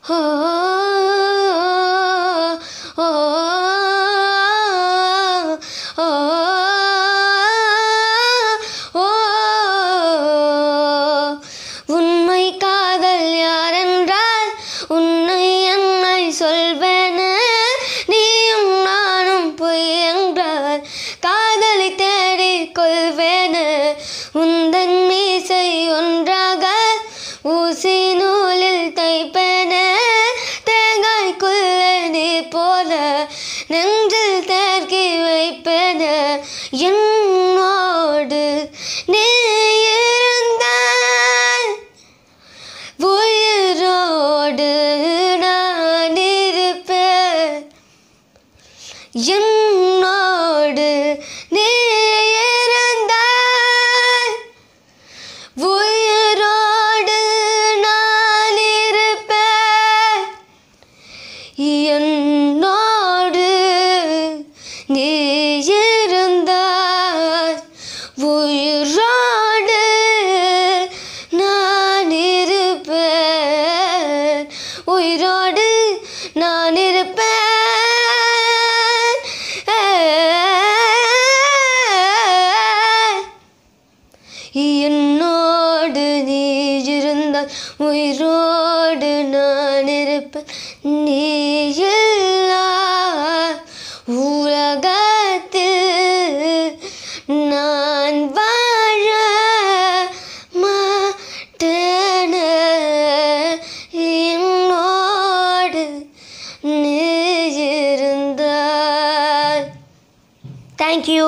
உண்மை காதல் யாரென்றால் உன்னை என்னை சொல்வேனே, நீயும் நானும் பொய் என்றால் காதலை தேடிக் கொள்வேனே. உந்தன் மீசை ஒன்றாக ஊசி நூலில் தைப்பேனே, தேங்காய்க்குள்ளே நீ போல நெஞ்சில் தேர்க்கி வைப்பேனே. என்னோடு நீ இருந்தால் உயிரோடு நான் இருப்பேன். என்னோடு நீ இருந்தால் உயிரோடு நான் இருப்பேன். என்னோடு நீ இருந்தால் உயிரோடு நான் இருப்பேன். உயிரோடு நான் இருப்பேன். என்னோடு நீ இருந்தால் உயிரோடு நான் இருப்பேன். நீ இல்லா உலகத்தில் நான் வாழ மாட்டேனே. என்னோடு நீ இருந்தால். Thank you.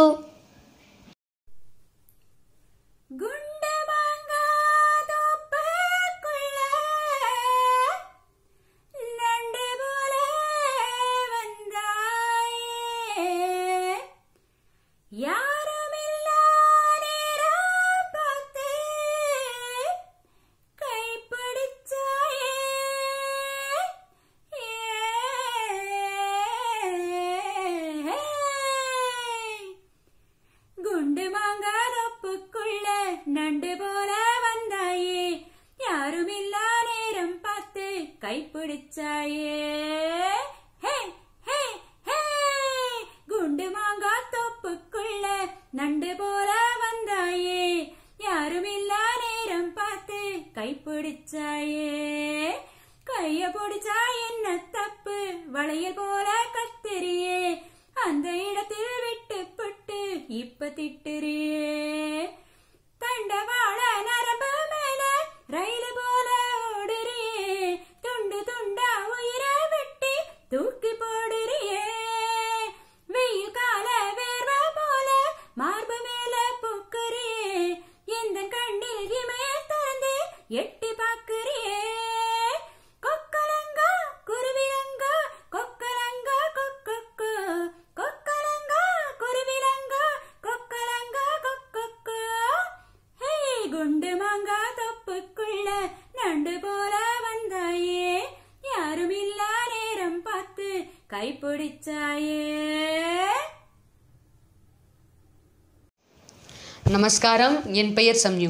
கைப்பிடிச்சாயே ஹே ஹே ஹே. குண்டு மாங்கா தோப்புக்குள்ள நண்டு போல வந்தாயே, யாரும் இல்ல நேரம் பார்த்து கைப்பிடிச்சாயே. கைய பிடிச்சா என்ன தப்பு, வளையல் போல கத்திரியே, அந்த இடத்தில் விட்டு புட்டு இப்ப திட்டுறியே. தண்டவாள நரம்பு மேல ரயிலு போல ஓடுறியே, துண்டு துண்டா உயிரை வெட்டி தூக்கி போடுறியே. வெயில் கால வேர்வை போல மார்பு மேல பூக்குறியே, எந்த கண்ணில் இமைய திறந்து எட்டி பாக்குறியே. கொக்கலங்கா குருவிலங்கா கொக்கலங்கா கொக்கொக்கோ, கொக்கலங்கா குருவிலங்கா கொக்கலங்கா கொக்கொக்கோ. ஹே குண்டு மாங்கா தொப்புக்குள்ள நண்டு போல வந்தாயே, யாரும் இல்ல நேரம் பார்த்து கைப்பிடிச்சாயே. நமஸ்காரம், என் பெயர் சம்யு.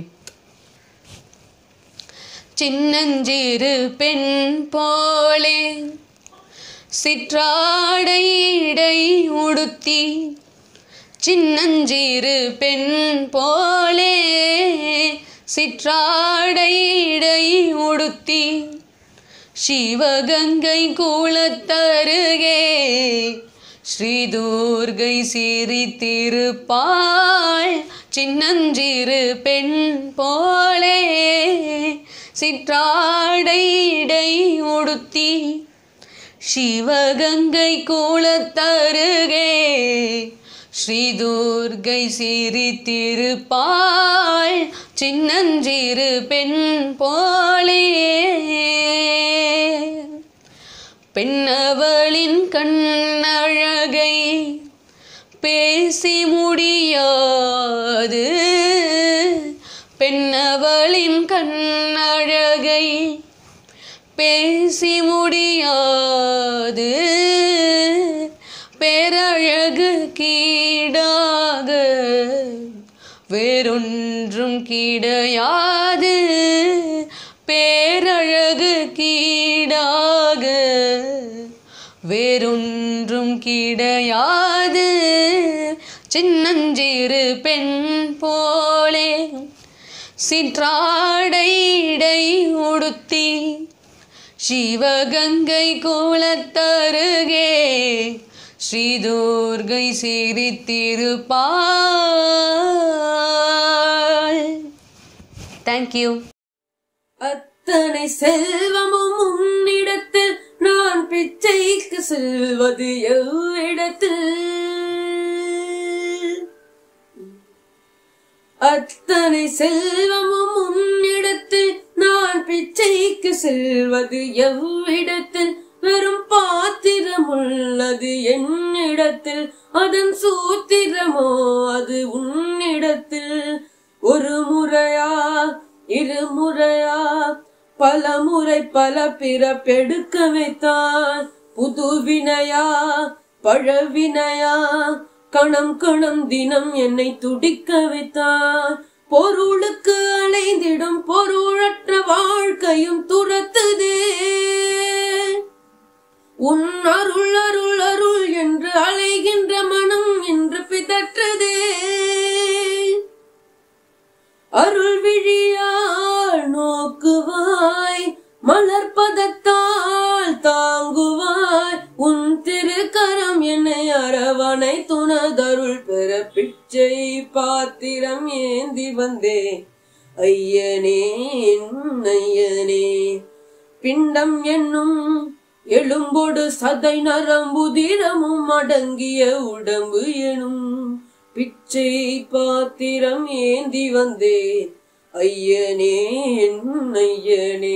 சின்னஞ்சிறு பெண் போலே சிற்றாடை இடை உடுத்தி, சின்னஞ்சிறு பெண் போலே சிற்றாடை இடை உடுத்தி, சிவகங்கை குளத்தருகே ஸ்ரீதுர்கை சிரித்திருப்பாள். சின்னஞ்சிறு பெண் போலே சிற்றாடை இடை உடுத்தி, சிவகங்கை குளத்தருகே ஸ்ரீதுர்கை சிரித்திருப்பாள். சின்னஞ்சிறு பெண் போலே பெண்ணவளின் கண்ணழகை பேசி முடியாது, பெண்ணவளின் கண்ணழகை பேசி முடியாது, பேரழகு கீடாக வேறொன்றும் கிடையாது, பேரழகு கீடாக வேறொன்றும் கிடையாது. சின்னஞ்சிறு பெண் போலே சிற்றாடை உடுத்தி சிவகங்கை குளத்தருகே ஸ்ரீதுர்கை சிரித்திருப்பாள். தேங்க்யூ. அத்தனை செல்வமும் உன்னிடத்தில் நான் பிச்சைக்கு செல்வது எவ்விடத்தில்? அத்தனை செல்வமும் உன்னிடத்தில் நான் பிச்சைக்கு செல்வது எவ்விடத்தில்? வெறும் பாத்திரம் உள்ளது என்னிடத்தில், அதன் சூத்திரமோ அது உன்னிடத்தில். ஒரு முறையா இருமுறையா பல முறை பல பிறப்பெடுக்க வைத்தான். புது வினையா பழவினையா கணம் கணம் தினம் என்னை துடிக்க வைத்தான். பொருளுக்கு அலைந்திடும் பொருளற்ற வாழ்க்கையும் துரத்துதே. உன் அருள் அருள் அருள் என்று அலைகின்ற மனம் என்று பிதற்றுதே. அருள் விழியால் நோக்குவாய், மலர்பதத்தால் தாங்குவாய். உன் திருக்கரம் என்னை அரவணை துணதருள் பெற பிச்சை பாத்திரம் ஏந்தி வந்தே. ஐயனே ஐயனே, பிண்டம் என்னும் எலும்பொடு சதை நரம்புதிரமும் அடங்கிய உடம்பு எனும் பிச்சை பாத்திரம் ஏந்தி வந்தேன். ஐயனே ஐயனே.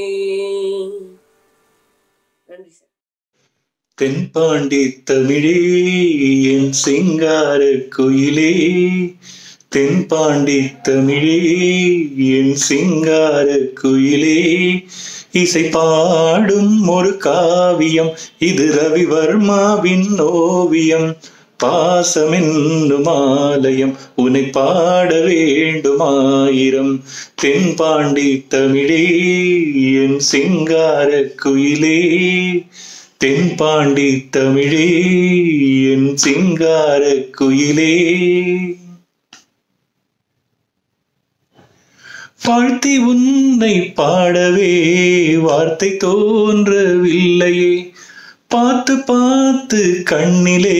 நன்றி சார். தென்பாண்டி தமிழே என் சிங்கார குயிலே, தென்பாண்டி தமிழே என் சிங்கார குயிலே. இசை பாடும் ஒரு காவியம் இது ரவிவர்மாவின் ஓவியம். பாசமென்னும் ஆலயம் உன்னை பாட வேண்டுமாயிரம். தென்பாண்டி தமிழே என் சிங்கார குயிலே, தென்பாண்டி தமிழே என் சிங்கார குயிலே. வாழ்த்தி உன்னை பாடவே வார்த்தை தோன்றவில்லையே. பார்த்து பார்த்து கண்ணிலே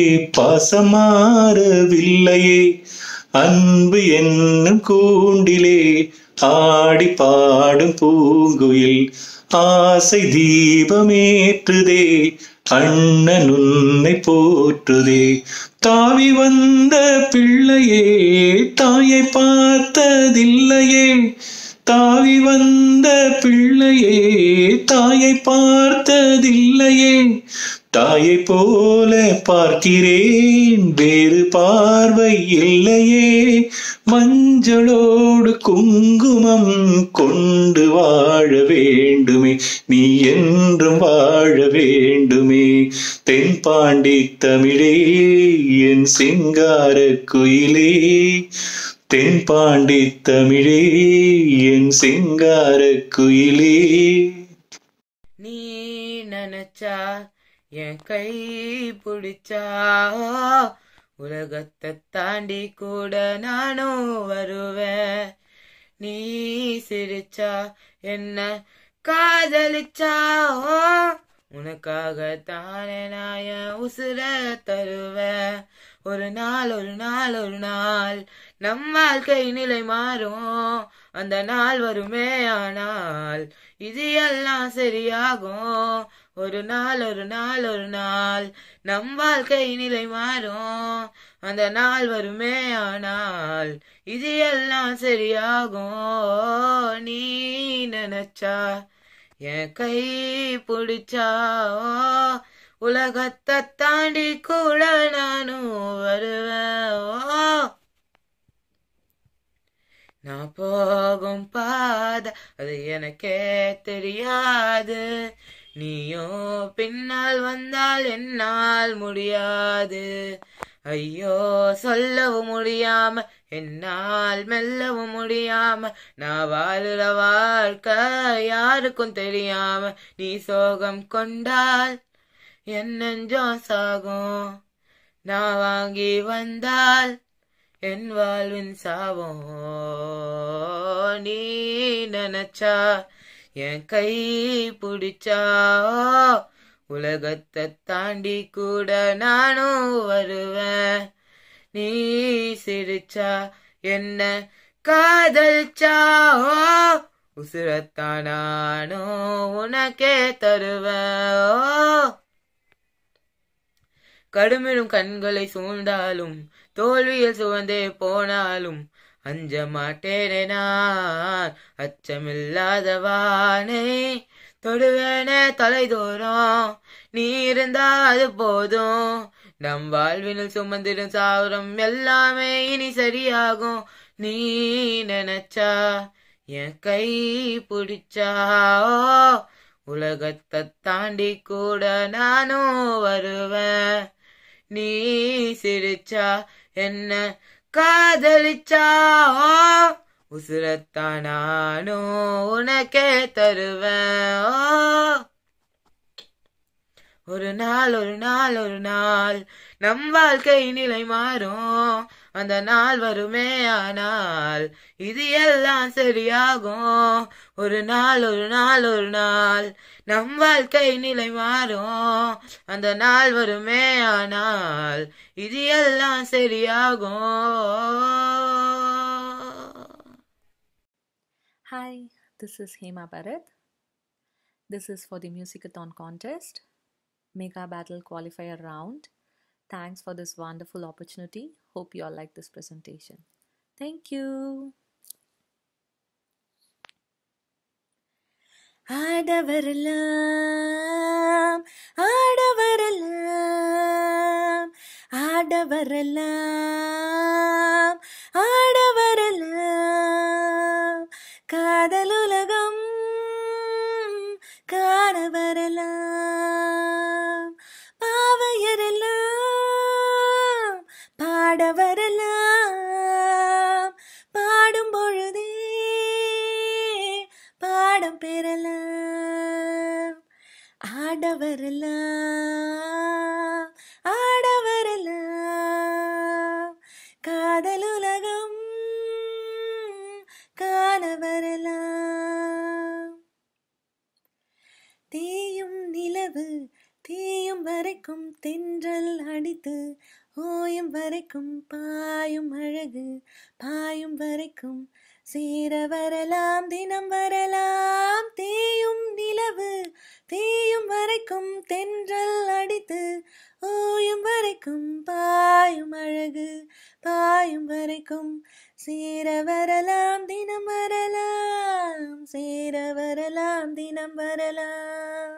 பாசமாறவில்லையே. அன்பு என்னும் கூண்டிலே ஆடி பாடும் பூங்குயில் ஆசை தீபமேற்றுதே. அண்ணன் உன்னை போற்றுதே. தாவி வந்த பிள்ளையே தாயை பார்த்ததில்லையே. தாவி வந்த பிள்ளையே தாயை பார்த்ததில்லையே. தாயை போல பார்க்கிறேன் வேறு பார்வை இல்லையே. மஞ்சளோடு குங்குமம் கொண்டு வாழ வேண்டுமே, நீ என்றும் வாழ வேண்டுமே. தென்பாண்டி தமிழே என் சிங்கார குயிலே, தென்பாண்டி தமிழே என் சிங்கார குயிலே. நீ நினைச்சா என் கை பிடிச்சா உலகத்தை தாண்டி கூட நானும் வருவேன். நீ சிரிச்சா என்ன காதலிச்சா உனக்காக தானே நான் என் உசுர தருவேன். ஒரு நாள் ஒரு நாள் ஒரு நாள் நம் வாழ்க்கை நிலை மாறும். அந்த நாள் வருமே ஆனால் இது எல்லாம் சரியாகும். ஒரு நாள் ஒரு நாள் ஒரு நாள் நம் வாழ்க்கை நிலை மாறும். அந்த நாள் வருமே ஆனால் இது எல்லாம் சரியாகும். நீ நினைச்சா என் கை பிடிச்சா உலகத்தை தாண்டி கூட நானும் வருவேன். நான் போகும் பாதை அது எனக்கே தெரியாது. நீயும் பின்னால் வந்தால் என்னால் முடியாது. ஐயோ சொல்லவும் முடியாம என்னால் மெல்லவும் முடியாம நான் வாழுற வாழ்க்கை யாருக்கும் தெரியாம நீ சோகம் கொண்டால் என் நெஞ்சம் சாகும் நான் வாங்கி வந்தால் என் வாழ்வின் சாவம் நீ நினைச்சா என் கை பிடிச்சா உலகத்தை தாண்டி கூட நானும் வருவேன் நீ சிரிச்சா என்ன காதலிச்சா உசுரத்தான் நானும் உனக்கே தருவேன் கடுமிடும் கண்களை சூழ்ந்தாலும் தோல்வியில் சுவந்தே போனாலும் அஞ்ச மாட்டேனே நான் அச்சமில்லாதவானே தொடுவேனே தொலைதோறும் நீ இருந்தா அது போதும் நம் வாழ்வினில் சுமந்திடும் சாவரம் எல்லாமே இனி சரியாகும் நீ நினைச்சா என் கை பிடிச்சா உலகத்தை தாண்டி கூட நானும் வருவேன் நீ சிரிச்சா என்ன காதலிச்சா உசுரத்தான் நானும் உனக்கே தருவேன் ஒரு நாள் நம் வாழ்க்கை நிலை மாறும் அந்த நாள் வருமே ஆனால் இது எல்லாம் சரியாகும் ஒரு நாள் நம் வாழ்க்கை நிலை மாறும் அந்த நாள் வருமே ஆனால் இது எல்லாம் சரியாகும். Hi, this is Hema Bharat. This is for the Musiqathan contest, Mega Battle Qualifier round. Thanks for this wonderful opportunity. Hope you all like this presentation. Thank you. ஆடவரெல்லாம் ஆடவரெல்லாம் ஆடவரெல்லாம் ஆடவரெல்லாம் காதலுலகம் காணவரெல்லாம் பாவையரெல்லாம் பாடவரெல்லாம் பாடும் பொழுதே பாடம் பெறலாம் ஆடவரெல்லாம் ஆடவரெல்லாம் காதலுலகம் காணவரெல்லாம் தேயும் நிலவு தேயும் வரைக்கும் தென்றல் அடித்து ஓயும் வரைக்கும் பாயும் அழகு பாயும் வரைக்கும் சேர வரலாம் தினம் வரலாம் தேயும் நிலவு தேயும் வரைக்கும் தென்றல் அடித்து ஓயும் வரைக்கும் பாயும் அழகு பாயும் வரைக்கும் சேர வரலாம் தினம் வரலாம் சேர வரலாம் தினம் வரலாம்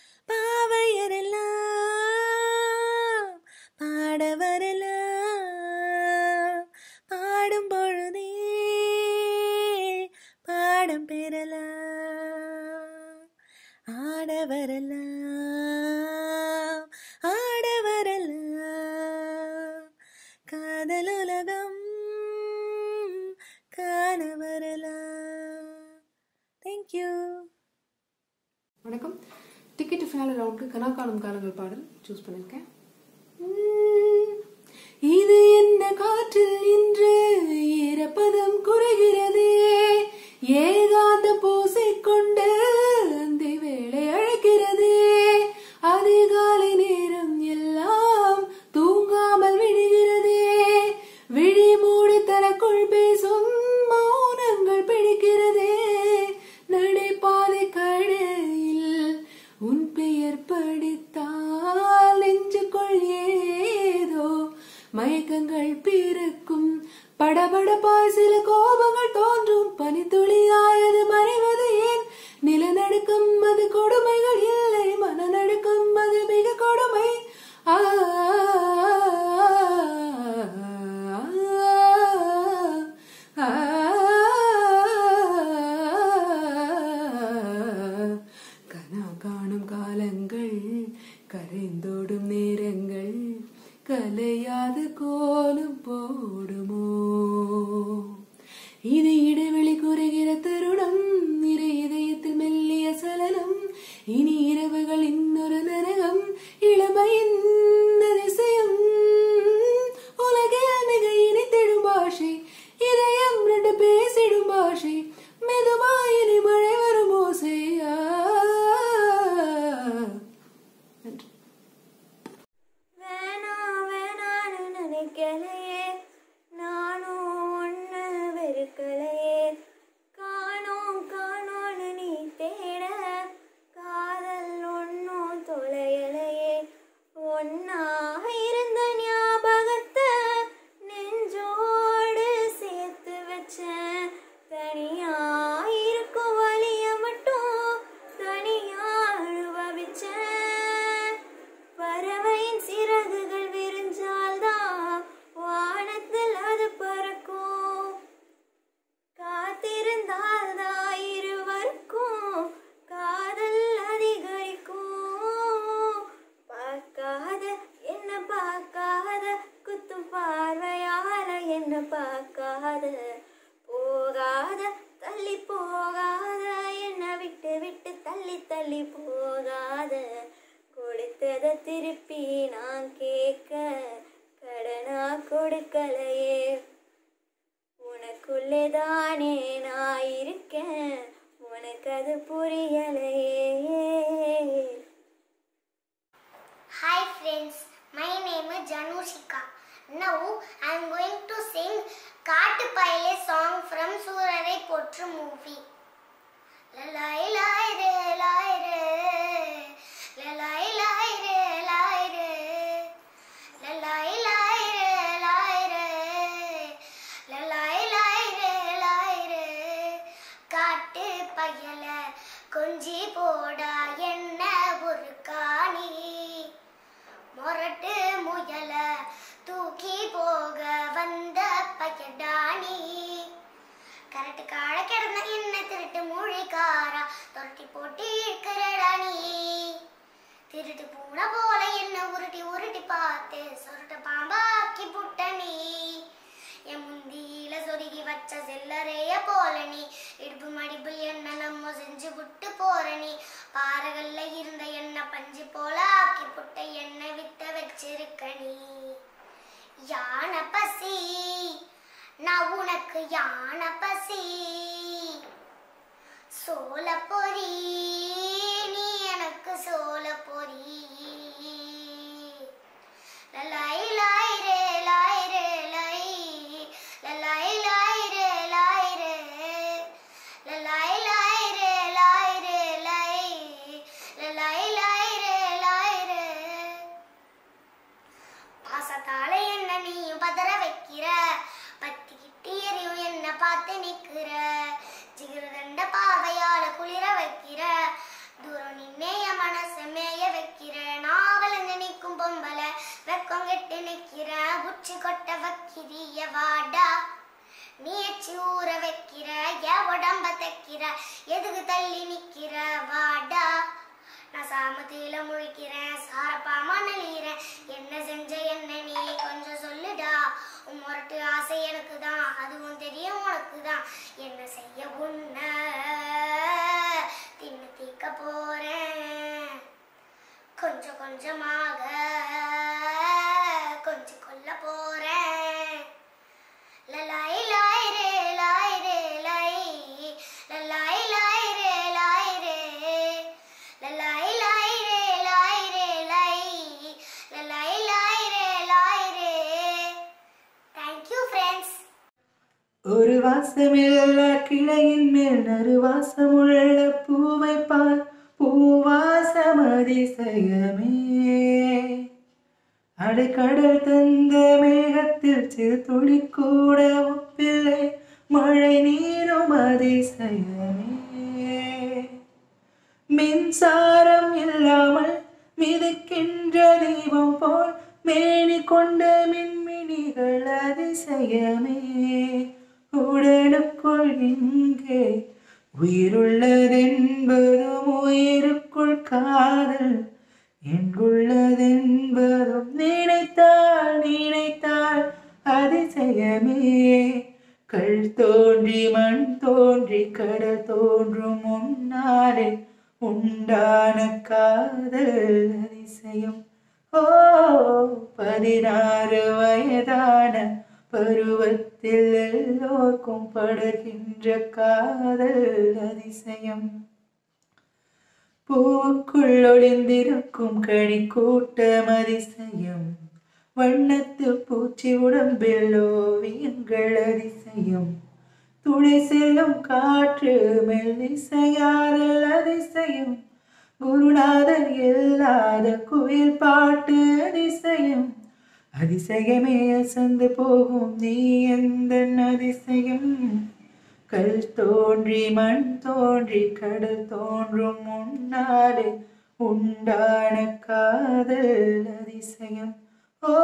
பாவையரெல்லாம் பாட வரலாம் பாடும் பொழுதே பாடம் பெறலாம் ஆட வரலாம் ஆட வரலாம் காதலுலகம் காண வரலாம். தேங்க்யூ. வணக்கம். டிக்கெட் ஃபினால ரவுண்டுக்கு கனா காணும் காலங்கள் பாடல் சூஸ் பண்ணியிருக்கேன். இது என்ன காற்றில் இன்று ஈரப்பதம் குறைகிறதே ஏகாந்த பூசை கொண்டு அந்த வேளை அழைக்கிறதே அதிகாலை நேரம் எல்லாம் தூங்காமல் விடுகிறதே விழி மூடி தனக்குள் பேசும் மௌனங்கள் பிடிக்கிறதே நடைபாதை கடையில் உன் பெயர் படித்தால் நெஞ்சுக்குள் ஏதோ மயக்கங்கள் பிறக்கும் படபடப்பாய் சில கோபங்கள் தோன்றும் பனித்துளியாயது மறைவது ஏன் நிலநடுக்கம் அது கொடுமைகள் இல்லை மனநடுக்கம் அது மிக கொடுமை கனா காணும் காலங்கள் கரைந்தோடும் நேரங்கள் கலையாது கோலம் போடுமோ இது இடைவெளி குறைகிற தருணம் இரு இதயத்தில் மெல்லிய சலனம் இனி இரவுகள் இன்னொரு நரகம் இளமையின் அதிசயம் உலகில் மிக இனித்திடும் பாஷை இதயம் ரெண்டு பேசிடும் பாஷை மெதுவாயினி மழை வரும் ஓசையா. நினைக்கலையே நானும் ஒன்று வெறுக்கலையே காணோம் காணோன்னு நீ தேட காதல் ஒன்றும் தொலையலையே ஒன்னா இருந்த ஞாபகத்தை நெஞ்சோடு சேர்த்து வச்சேன் தனியா இருக்கும் வழிய மட்டும் தனியா அனுபவிச்சேன் பறவையின் சிறகுகள் விரிஞ்சால்தான் வானத்தில் அது பறக்கும் காத்திருந்தால்தான் இருவருக்கும் காதல் அதிகரிக்கும் பார்க்காத என்ன பார்க்காத குத்தும் பார்வையால என்ன பார்க்காத போகாத தள்ளி போகாத என்ன விட்டு விட்டு தள்ளி தள்ளி போகாத கொடுத்தத திருப்பி நான் கேட்க கடனா கொடுக்கலையே உனக்குள்ளேதானே நான் இருக்கேன் உனக்கு அது புரியலையே. Hi friends, my name is Janusika. Now I am going to sing Kaattu Payile song from Surarai Potru movie. La lai lai re lai re, la lai lai re lai re, la lai lai re lai re, la lai lai re lai re. Kaattu Payile கொஞ்சி போடா என்ன ஒரு காணி மொரட்டு முயல தூக்கி போக வந்த பையடானி கரட்டு காழ கிடந்த என்ன திருட்டு மொழிக்காரா தொரட்டி போட்டு இருக்கிறடானி திருட்டு பூனை போல என்ன உருட்டி உருட்டி பார்த்து சொருட்ட பாம்பாக்கி புட்டனி என் முந்தியில சொருகி வச்ச செல்லறைய போல நீ இடுப்பு மடிப்பில் என்ன நம்ம செஞ்சு விட்டு போற நீ பாறைகள்ல இருந்த என்ன பஞ்சு போல ஆக்கி புட்ட என்ன வித்த வச்சிருக்க நீ யானை பசி நான் உனக்கு யானை பசி சோள பொறி நீ எனக்கு சோள பொறி லை லை ரே லை ரே லை லை லை ரே லை ரே லை லை ரே லை ரே லை லை லை ரே லை ரே. பாசத்தால என்ன நீயும் பதற வைக்கிற பத்திக்கிட்டு எரியும் என்ன பார்த்து நிக்கிற ஜிகிரதண்ட பாவையால குளிர வைக்கிற தூரம் நின்னே என் மனச மேய வைக்கிற நாவலந்து நிற்கும் பொம்பல வெக்கம் கெட்டு நிக்கிற உச்சி கொட்ட வைக்கிறிய வாடா நீ எச்சி ஊற வைக்கிற என் உடம்ப தைக்கிற எதுக்கு தள்ளி நிக்கிற வாடா நான் சாமத்தில முழிக்கிறேன் சாரப்பாமா நெளிகிறேன் என்ன செஞ்ச என்ன நீ கொஞ்சம் சொல்லுடா உன் முரட்டு ஆசை எனக்கு தான் அதுவும் தெரியும் உனக்கு தான் என்ன செய்ய உன்ன தின்னு தீக்க போறேன் கொஞ்சம் கொஞ்சமாக கொஞ்சம் கொல்ல போறேன் லை லை ரே லை ரே லை லை லை ரே லை ரே லை லை ரே லை ரே லை லை லை ரே லை ரே. Thank you friends. ஒரு வாசமில்லா கிளையின் மேல் நறுவாசமுள்ள பூவை பார் பூவாசம் அதிசயமே அடைக்கடல் தந்த மேகத்தில் சிறு துளி கூட ஒப்பில்லை மழை நீரும் அதிசயமே மின்சாரம் இல்லாமல் மிதக்கின்ற தீபம் போல் மேனி கொண்ட மின்மினிகள் அதிசயமே உடலுக்குள் இங்கே உயிருள்ளதென்பதும் உயிருக்குள் காதல் எங்குள்ளதென்பதும் நினைத்தால் நினைத்தால் அதிசயமே. கல் தோன்றி மண் தோன்றி கடல் தோன்றும் முன்னாலே உண்டான காதல் அதிசயம். ஓ 16 வயதான பருவத்தில் எல்லோருக்கும் படுகின்ற காதல் அதிசயம். பூவுக்குள் ஒளிந்திருக்கும் கனி கூட்டம் அதிசயம். வண்ணத்து பூச்சி உடம்பில் ஓவியங்கள் அதிசயம். துளை செல்லும் காற்று மெல்லிசையாதல் அதிசயம். குருநாதர் இல்லாத குயில் பாட்டு அதிசயம். அதிசயமே அசந்து போகும் நீ எந்த அதிசயம். கல் தோன்றி மண் தோன்றி கடல் தோன்றும் முன்னாலே உண்டான காதல் அதிசயம். ஓ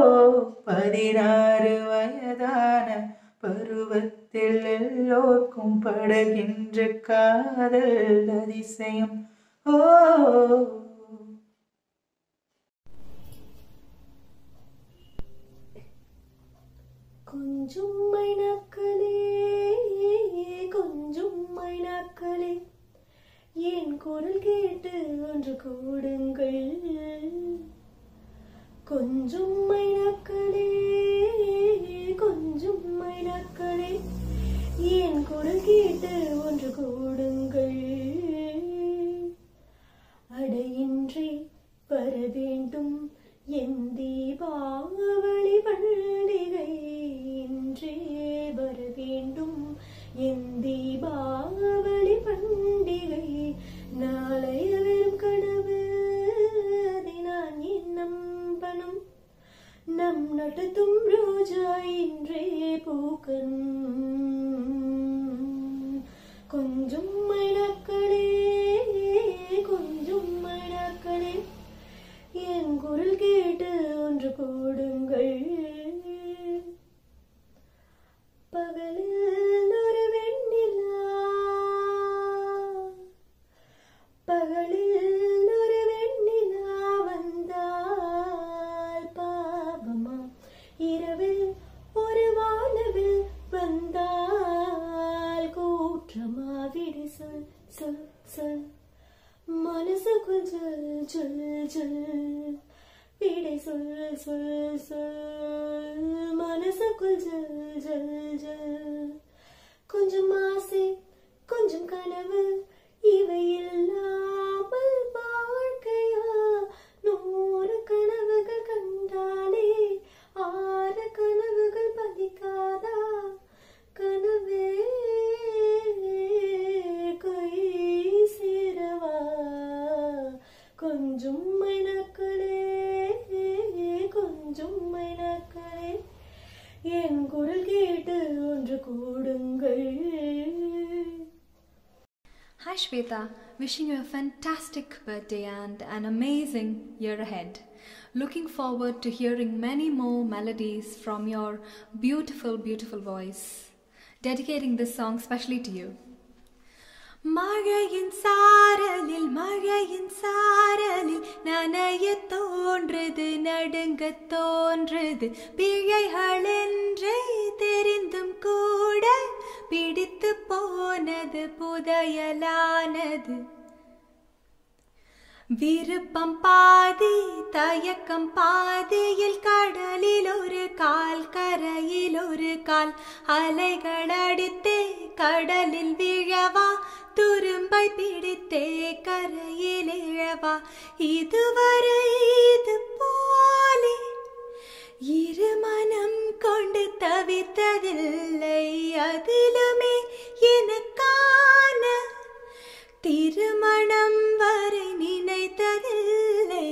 16 வயதான பருவத்தில் எல்லோருக்கும் படுகின்ற காதல் அதிசயம். ஓ கொஞ்சம் மைனாக்களே கொஞ்சம் மைனாக்களே என் குரல் கேட்டு ஒன்று கூடுங்கள். கொஞ்சம் மைனாக்களே கொஞ்சம் மைனாக்களே என் குரல் கேட்டு ஒன்று கூடுங்கள். அடையின்றி வர வேண்டும் என் தீபாவளி பண்டிகை. இன்றே வர வேண்டும் என் தீபாவளி பண்டிகை. நாளைய வெறும் கனவு அதை நான் ஏன் நம்பணும். நம் நடத்தும் ரோஜா இன்றே பூக்கணும். கொஞ்சம் மைனாக்களே கொஞ்சம் மைனாக்களே என் குரல் கேட்டு ஒன்று கூடுங்கள். பகலில் ஒரு வெண்ணிலா பகலில் ஒரு வெண்ணிலா வந்தால் பாவமா. இரவில் ஒரு வானவில் வந்தால் கூற்றமா. விடு சொல் சொல் சொல் மனசுக்குள் சொல் சொல் சொல். விடை சொல் சொல் சொல் மனசுக்குள் சொல் சொல் சொல். கொஞ்சம் ஆசை கொஞ்சம் கனவு இவை இல்லாமல் வாழ்க்கையா. 100 கனவுகள் கண்டாலே 6 கனவுகள் பதிக்காதா. கனவே கை சேரவா. கொஞ்சம் மைனாக்களே கொஞ்சம் மைனாக்களே என் குரல் கேட்டு ஒன்று கூடுங்கள். Hi Shweta, wishing you a fantastic birthday and an amazing year ahead. Looking forward to hearing many more melodies from your beautiful, beautiful voice. Dedicating this song specially to you. மழையின் சாரலில் நனைய தோன்றுது நடுங்க தோன்றுது. பிழைகள் என்றே தெரிந்தும் கூட பிடித்து போனது புதையலானது. விருப்பம் பாதி தயக்கம் பாதியில் கடலில் ஒரு கால் கரையில் ஒரு கால். அலைகள் அடித்தே கடலில் விழவா துரும்பை பிடித்தே கரையில் இழவா. இதுவரை இது போலே இருமனம் கொண்டு தவித்ததில்லை. அதிலுமே எனக்கான திருமணம் வரை நினைத்ததில்லை.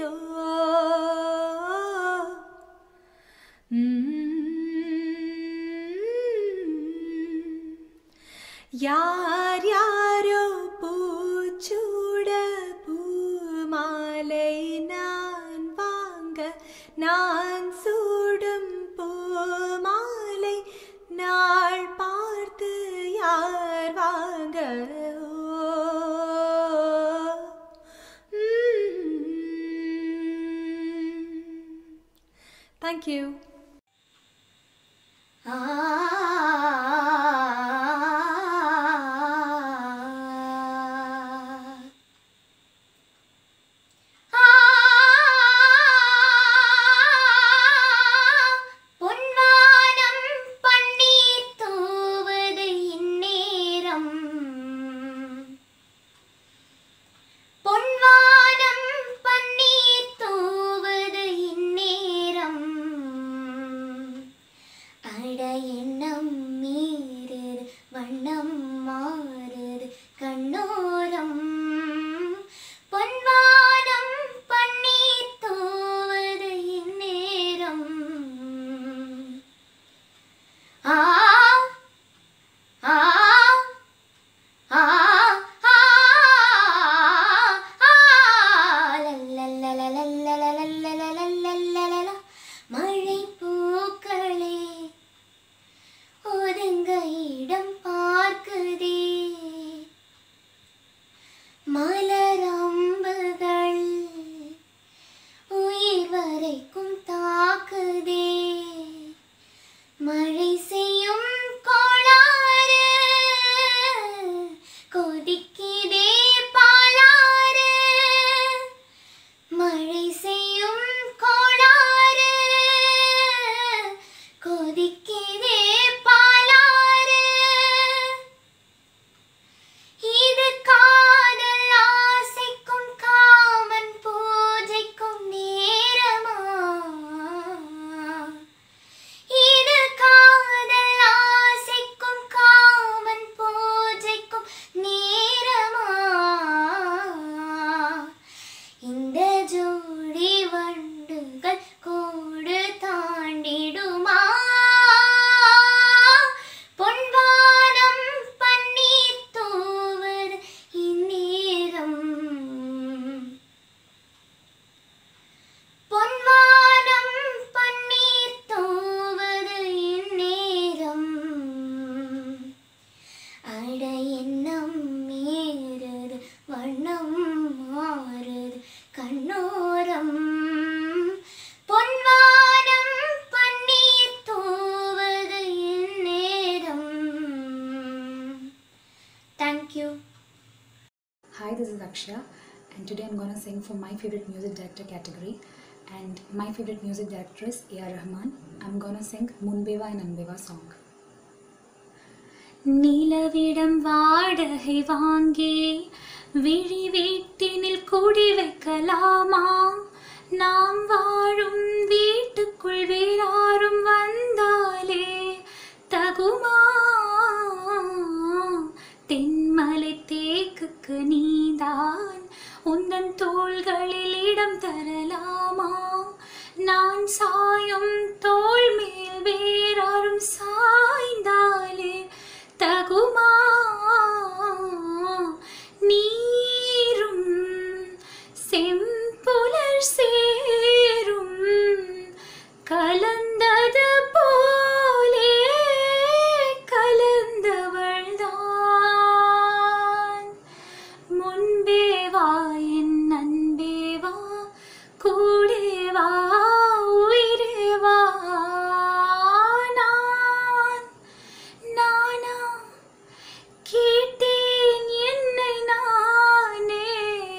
யார் யாரோ பூச்சூட பூமாலை நான் வாங்க. நான் சூடும் பூமாலை நாள் பார்த்து யார் வாங்க. Thank you. Hi, this is Akshya, and today I'm going to sing for my favorite music director category. And my favorite music director is A.R. Rahman. I'm going to sing Munbeva and Anbeva song. நிலவிடம் வாடகை வாங்கி விழி வீட்டினில் குடி வைக்கலாமா? நாம் வாழும் வீட்டுக்குள் வேறாரும் வந்தாலே தகுமா? தென்மலை தேக்குக்கு நீதான் உந்தன் தோள்களில் இடம் தரலாமா? நான் சாயும் தோள் மேல் வேறாரும் சாய்ந்தாலே தகுமா? நீரும் செம்புலர் சேரும் கலந்தது போலே கலந்தவள்தான். முன்பே வா என் அன்பே வா, கூடே வா உயிரே வா. நானா கேட்டேன் என்னை நானே,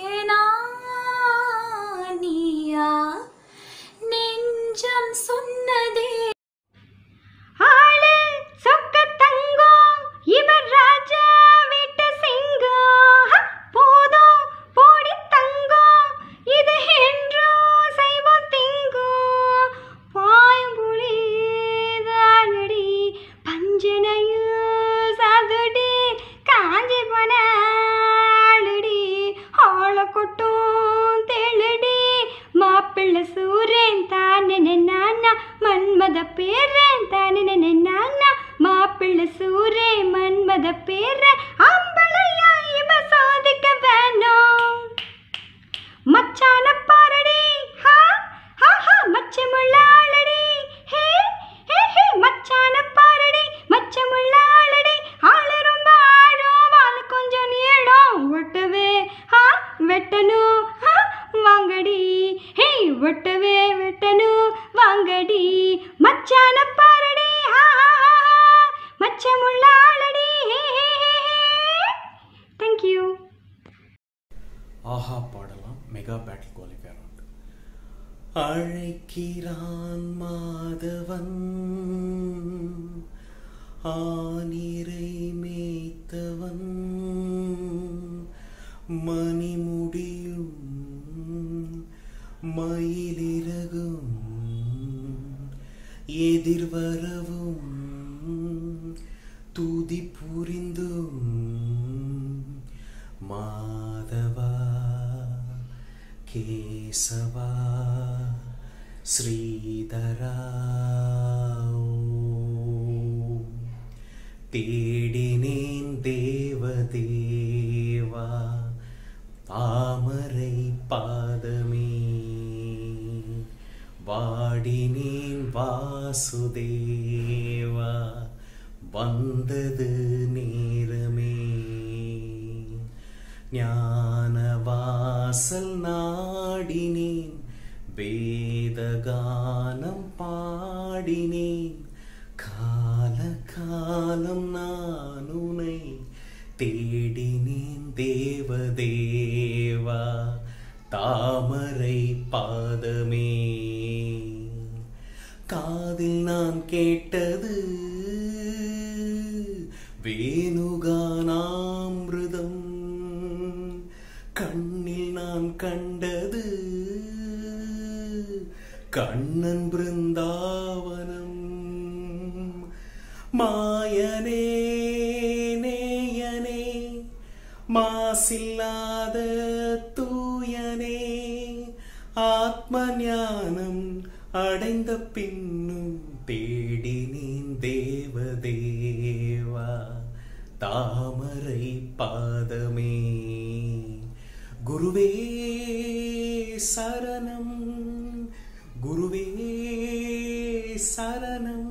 நீயா நெஞ்சம் சொன்னதே. ஆளு சொக்க தங்கம் இவர் ராஜா வீட்டு சிங்கம். போதும் போடி தங்கம் இது என்றோ செய்வோம் திங்கும். பாயம்புலி தானடி பஞ்சனையில் சாதுடி காஞ்சி போன ஆளுடி ஆள கொட்டும் தெளுடி. மாப்பிள்ளை சூரன் தானே நானா மன்மத பேரன் தானே நானா. மாப்பிள்ளை சூரே மன்மத பேரன் அம்பளையா இவ சாதிக்க வேணும். மச்சான பாரடி ஹா ஹா ஹா மச்சமுள்ளாளடி ஹே ஹே ஹே. மச்சான பாரடி மச்சமுள்ளாளடி ஆளு ரொம்ப ஆழம் வாழ கொஞ்சம் நீளம். வெட்டவே ஹா வெட்டணும் ஹா வாங்கடி ஹே வெட்டவே வெட்டணும் வாங்கடி மச்சான பாரடி மச்சமுள்ள ஆளடி தேங்க்யூ. ஆஹா பாடலாம் மெகா பேட்டில் குவாலிஃபயர் ரவுண்ட். அழைக்கிறான் மாதவன் ஆனிரை மேய்த்தவன் மணிமுடியும் மயிலிறகும் எதிர்வரவும் துதி புரிந்தும் மாதவா கேசவா ஸ்ரீதரா தேடினேன் தேவதேவா தாமரை பாதமே வாடினேன் வாசுதேவா வந்தது நேரமே ஞானவாசல் நாடினேன் வேதகானம் பாடினேன் கால காலம் நான் உனை தேடினேன் தேவதேவா தாமரை பாதமே காதில் நான் கேட்டது வேணுகானாமிருதம் கண்ணில் நான் கண்டது கண்ணன் பிருந்தாவனம் மாயனே நேயனே மாசில்லாத தூயனே ஆத்ம ஞானம் அடைந்த பின்னும் தேடினேன் தேவதேவா தாமரை பாதமே குருவே சரணம் குருவே சரணம்